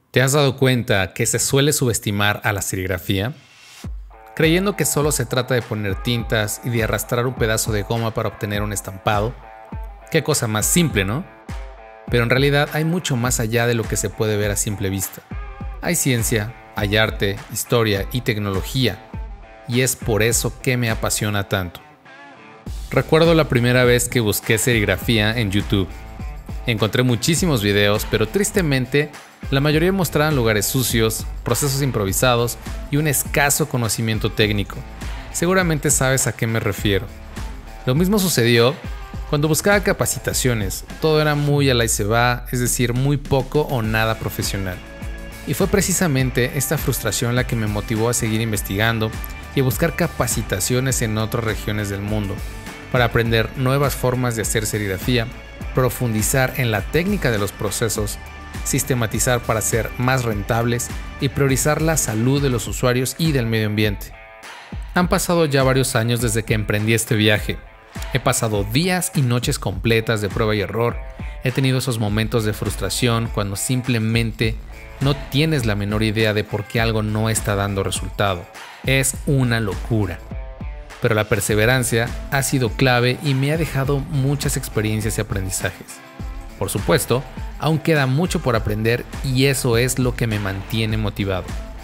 ¿Te has dado cuenta que se suele subestimar a la serigrafía? Creyendo que solo se trata de poner tintas y de arrastrar un pedazo de goma para obtener un estampado. Qué cosa más simple, ¿no? Pero en realidad hay mucho más allá de lo que se puede ver a simple vista. Hay ciencia, hay arte, historia y tecnología, y es por eso que me apasiona tanto. Recuerdo la primera vez que busqué serigrafía en YouTube. Encontré muchísimos videos, pero tristemente la mayoría mostraban lugares sucios, procesos improvisados y un escaso conocimiento técnico. Seguramente sabes a qué me refiero. Lo mismo sucedió cuando buscaba capacitaciones. Todo era muy al ahí se va, es decir, muy poco o nada profesional. Y fue precisamente esta frustración la que me motivó a seguir investigando y a buscar capacitaciones en otras regiones del mundo, para aprender nuevas formas de hacer serigrafía, profundizar en la técnica de los procesos, sistematizar para ser más rentables y priorizar la salud de los usuarios y del medio ambiente. Han pasado ya varios años desde que emprendí este viaje. He pasado días y noches completas de prueba y error. He tenido esos momentos de frustración cuando simplemente no tienes la menor idea de por qué algo no está dando resultado. Es una locura. Pero la perseverancia ha sido clave y me ha dejado muchas experiencias y aprendizajes. Por supuesto, aún queda mucho por aprender y eso es lo que me mantiene motivado.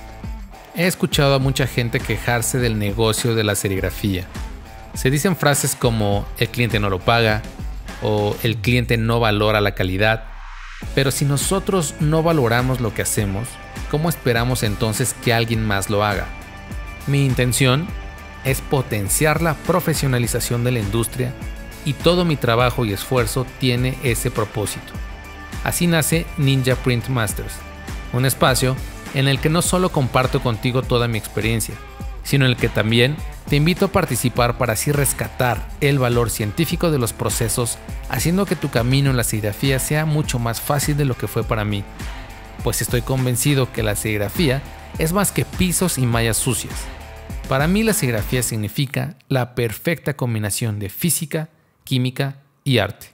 He escuchado a mucha gente quejarse del negocio de la serigrafía. Se dicen frases como el cliente no lo paga o el cliente no valora la calidad, pero si nosotros no valoramos lo que hacemos, ¿cómo esperamos entonces que alguien más lo haga? Mi intención es potenciar la profesionalización de la industria y todo mi trabajo y esfuerzo tiene ese propósito. Así nace Ninja Print Masters, un espacio en el que no solo comparto contigo toda mi experiencia, sino en el que también te invito a participar para así rescatar el valor científico de los procesos, haciendo que tu camino en la serigrafía sea mucho más fácil de lo que fue para mí, pues estoy convencido que la serigrafía es más que pisos y mallas sucias. Para mí la serigrafía significa la perfecta combinación de física, química y arte.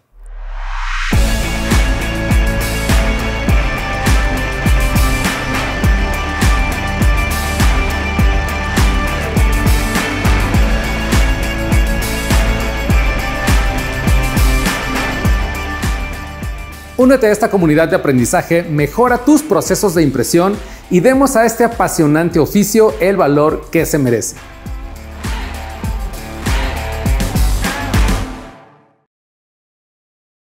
Únete a esta comunidad de aprendizaje, mejora tus procesos de impresión y demos a este apasionante oficio el valor que se merece.